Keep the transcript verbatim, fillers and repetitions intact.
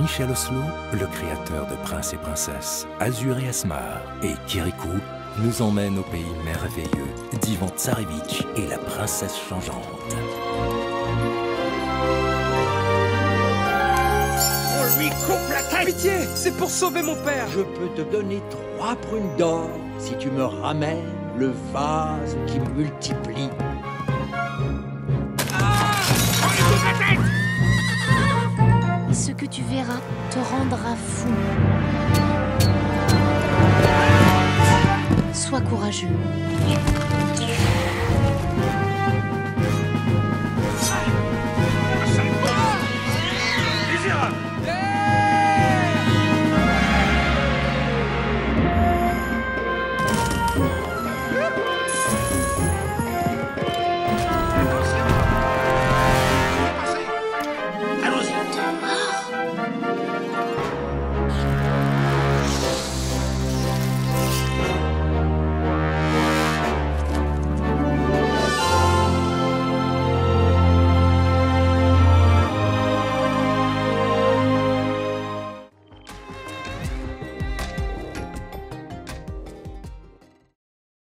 Michel Ocelot, le créateur de Prince et Princesse, Azur et Asmar, et Kirikou, nous emmène au pays merveilleux d'Ivan Tsarevitch et la princesse changeante. On lui coupe la tête! Pitié, c'est pour sauver mon père. Je peux te donner trois prunes d'or si tu me ramènes le vase qui multiplie. Ah! On lui coupe la tête! Ce que tu verras te rendra fou. Sois courageux.